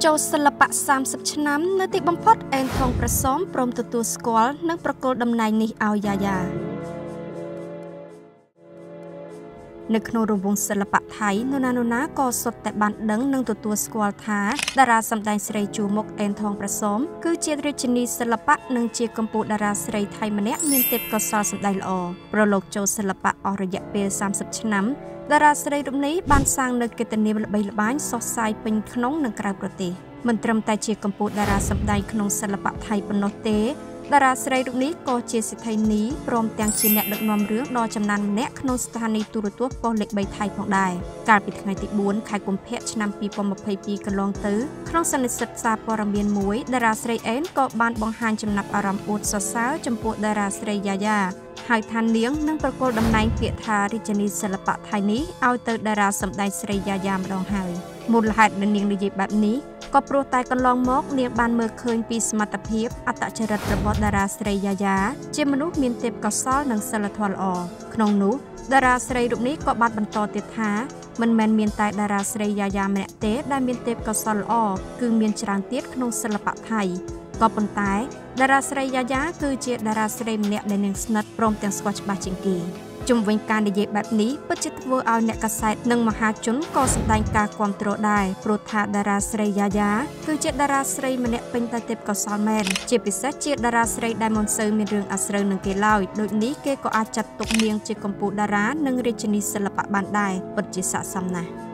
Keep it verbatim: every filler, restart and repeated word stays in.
ចូលសិល្បៈសាមសិបឆ្នាំនៅទីបំផុតអេនថងប្រសមព្រមទទួលស្គាល់និងប្រគល់តំណែងនេះឲ្យយ៉ាយ៉ានៅក្នុងរង្វង់សិល្បៈថៃនរណានរណាក៏សុទ្ធតែបានដឹងនិងទទួលស្គាល់ថាតារាសម្ដែងស្រីជួរមុខអេនថងប្រសមគឺជារាជិនីសិល្បៈនិងជាកម្ពុជាតារាស្រីថៃម្នាក់មានទេពកោសល្យសម្ដែងល្អប្រឡូកចូលសិល្បៈអស់រយៈពេលសាមសិបឆ្នាំតារាស្រីរូបនេះបានសាងនូវកិត្តិនាមល្បីល្បាញសុសសាយពេញក្នុងនិងក្រៅប្រទេសមិនត្រឹមតែជាកម្ពុជាតារាសម្ដែងក្នុងសិល្បៈថៃប៉ុណ្ណោះទេតារាស្រីរូបនេះក៏ជាសិទ្ធិនីព្រមទាំងជាអ្នកដឹកនាំរឿងដ៏ចំណានម្នាក់ក្នុងស្ថានីយទូរទស្សន៍ប៉ុស្តិ៍លេខបីថៃផងដែរកាលពីថ្ងៃទីបួនខែកុម្ភៈឆ្នាំពីរពាន់ម្ភៃពីរកន្លងទៅក្នុងសន្និសីទសារព័ត៌មានមួយតារាស្រីអេនក៏បានបង្ហាញចំណាប់អារម្មណ៍អួតសរសើរចំពោះតារាស្រីយ៉ាយ៉ាហើយថានាងនឹងប្រគល់តំណែងពាក្យថារាជិនីសិល្បៈថៃនេះឲ្យទៅតារាសម្ដែងស្រីយ៉ាយ៉ាម្ដងហើយមូលហេតុដែលនាងនិយាយបែបនេះក៏ព្រោះតែកន្លងមកនាងបានមើលឃើញពីសមត្ថភាពអត្តចរិតរបស់តារាស្រីយ៉ាយ៉ាជាមនុស្សមានទេពកោសល្យនិងសីលធម៌ល្អក្នុងនោះតារាស្រីរូបនេះក៏បានបន្តទៀតថាមិនមែនមានតែតារាស្រីយ៉ាយ៉ាម្នាក់ទេដែលមានទេពកោសល្យល្អគឺមានច្រើនទៀតក្នុងសិល្បៈថៃក៏ប៉ុន្តែតារាស្រីយ៉ាយ៉ាគឺជាតារាស្រីម្នាក់ដែលនាងស្និទ្ធព្រមទាំងស្គាល់ច្បាស់ជាងគេជុំវិញការនិយាយបែបនេះពិតជាធ្វើឲ្យអ្នកកាសែតនិងមហាជនក៏សម្ដែងការគាំទ្រដែរព្រោះថាតារាស្រីយ៉ាយ៉ាគឺជាតារាស្រីម្នាក់ពេញតែទេពកោសល្យមែនជាពិសេសជាតារាស្រីដែលមិនសូវមានរឿងអាស្រូវនឹងគេឡើយដូចនេះគេក៏អាចចាត់ទុកនាងជាកម្ពុជាតារានិងរាជិនីសិល្បៈបានដែរពិតជាស័ក្តិសមណាស់